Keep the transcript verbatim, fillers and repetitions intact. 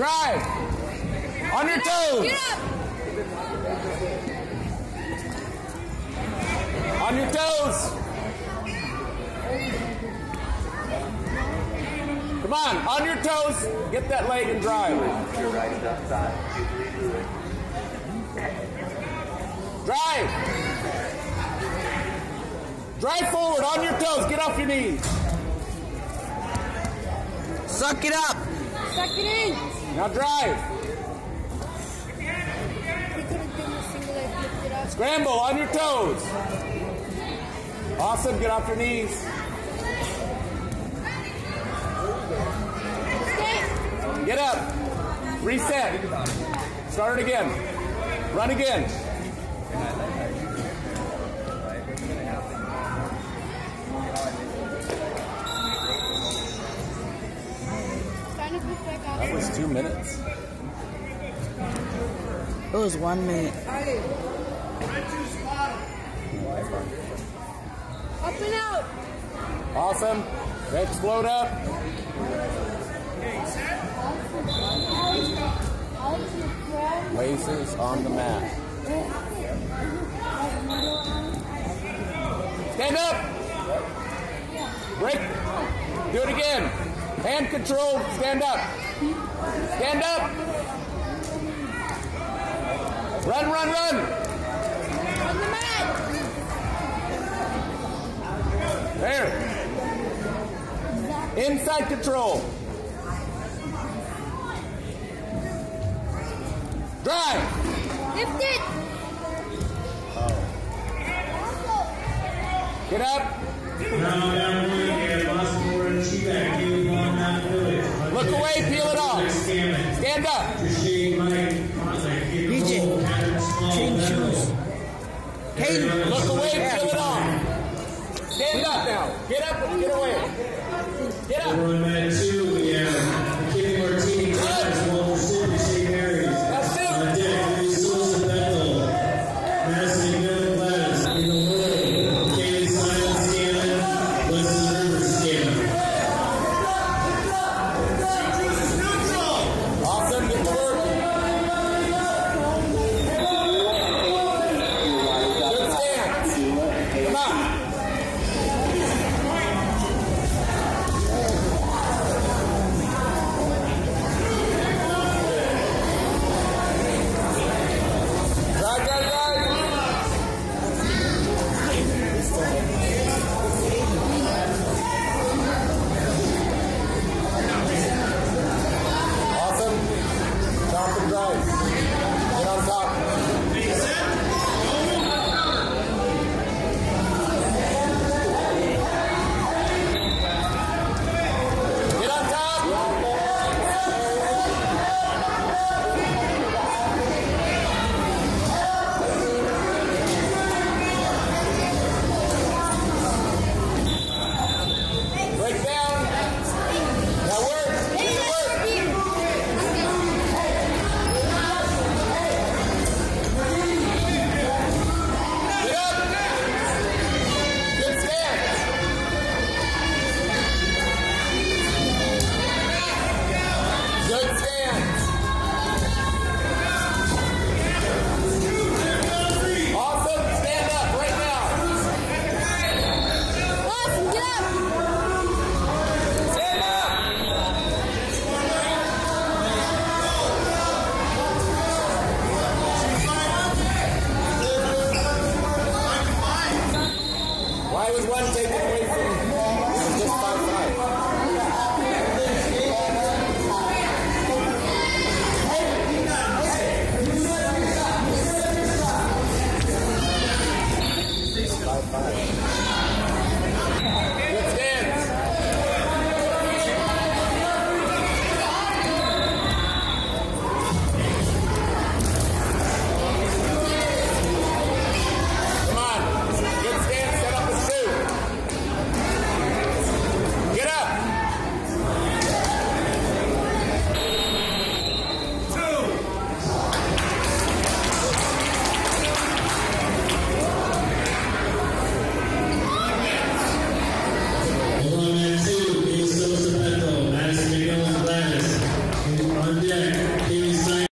Drive. On your toes. Get up. On your toes. Come on, on your toes. Get that leg and drive. Drive. Drive forward, on your toes. Get off your knees. Suck it up. Suck it in. Now drive. He could have done a single leg, lift it up. Scramble on your toes. Awesome, get off your knees. Stay. Get up. Reset. Start it again. Run again. Kind of look like That was two minutes. It was one minute. Up and out. Awesome. Explode up. Laces on the mat. Stand up. Break. Do it again. Hand control. Stand up. Stand up. Run, run, run. On the mat. There. Inside control. Drive. Lift it. Get up. Look away, peel it off. Stand up. B J, change shoes. Hayden, Look away, peel it off. Stand up now. Get up and get away. Get up. That's it. Awesome, get to work. Good stance. Come on. Caden